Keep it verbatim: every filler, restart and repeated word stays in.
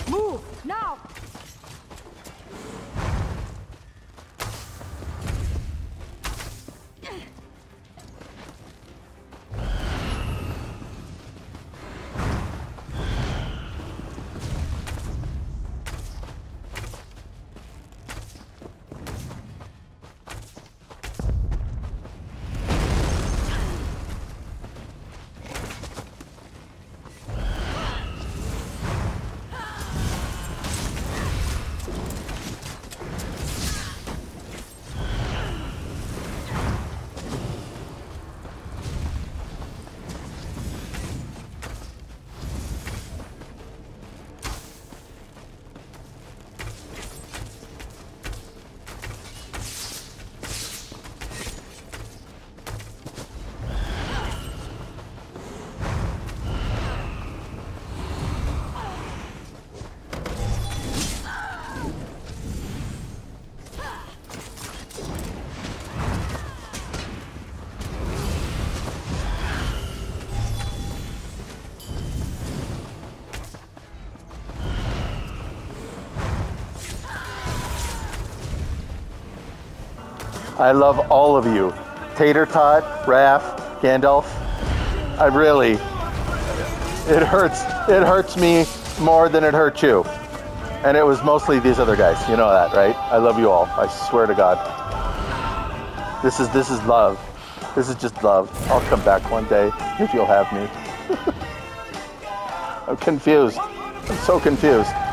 Move now. I love all of you. Tater Tot, Raph, Gandalf. I really, it hurts, it hurts me more than it hurt you. And it was mostly these other guys, you know that, right? I love you all, I swear to God. This is, this is love. This is just love. I'll come back one day if you'll have me. I'm confused. I'm so confused.